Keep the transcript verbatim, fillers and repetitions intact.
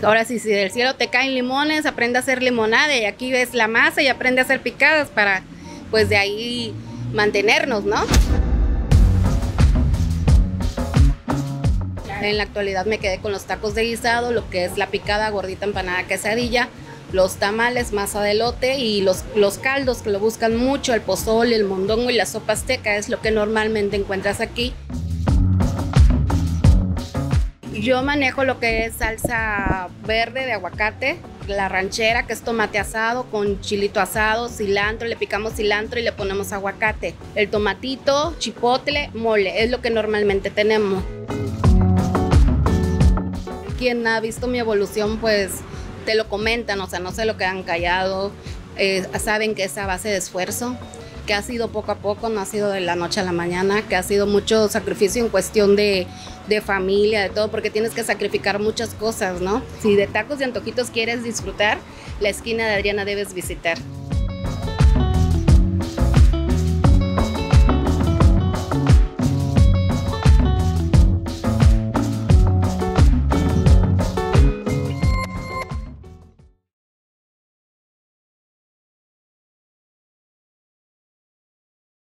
Ahora sí, si del cielo te caen limones, aprende a hacer limonada y aquí ves la masa y aprende a hacer picadas para, pues de ahí mantenernos, ¿no? En la actualidad me quedé con los tacos de guisado, lo que es la picada, gordita, empanada, quesadilla, los tamales, masa de elote y los, los caldos que lo buscan mucho, el pozole, el mondongo y la sopa azteca, es lo que normalmente encuentras aquí. Yo manejo lo que es salsa verde de aguacate, la ranchera, que es tomate asado con chilito asado, cilantro, le picamos cilantro y le ponemos aguacate. El tomatito, chipotle, mole, es lo que normalmente tenemos. Quien ha visto mi evolución, pues te lo comentan, o sea, no se lo quedan callado, eh, saben que es a base de esfuerzo, que ha sido poco a poco, no ha sido de la noche a la mañana, que ha sido mucho sacrificio en cuestión de, de familia, de todo, porque tienes que sacrificar muchas cosas, ¿no? Si de tacos y antojitos quieres disfrutar, la esquina de Adriana debes visitar.